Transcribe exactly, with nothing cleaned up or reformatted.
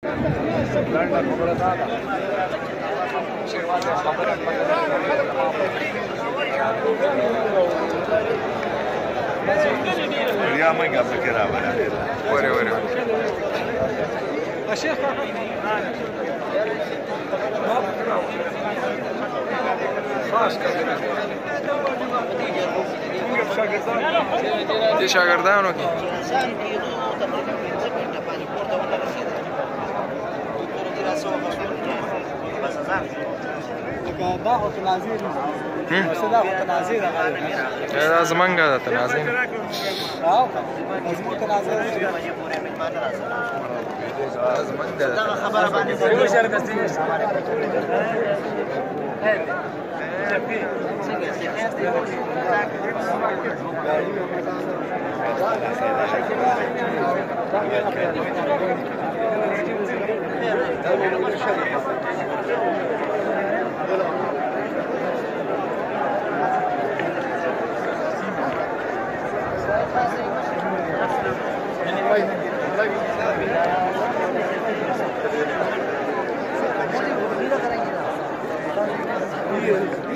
یا منګه پکې راوړل وره وره اشیخ خاص دي شاګردانو کې دا هو تنازیر بس دا هو تنازیر دا زمونږ ده تنازیر او زمونږ تنازیر دا زمونږ ده دا خبره باندې یو شرکت دی Thank you.